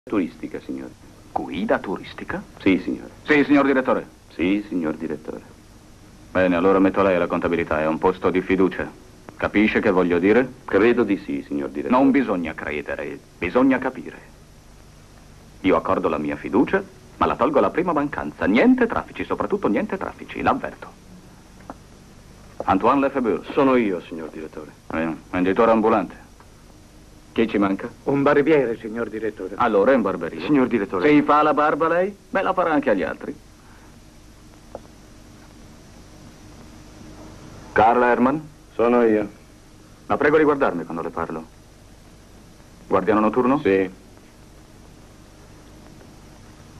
Turistica, signore. Guida turistica? Sì, signore. Sì, signor direttore. Sì, signor direttore. Bene, allora metto lei alla contabilità, è un posto di fiducia. Capisce che voglio dire? Credo di sì, signor direttore. Non bisogna credere, bisogna capire. Io accordo la mia fiducia, ma la tolgo alla prima mancanza. Niente traffici, soprattutto niente traffici, l'avverto. Antoine Lefebvre. Sono io, signor direttore. Venditore ambulante. Chi ci manca? Un barbiere, signor direttore. Allora è un barberio. Signor direttore. Si fa la barba lei? Beh, la farà anche agli altri. Carla Herman? Sono io. La prego di guardarmi quando le parlo. Guardiano notturno? Sì.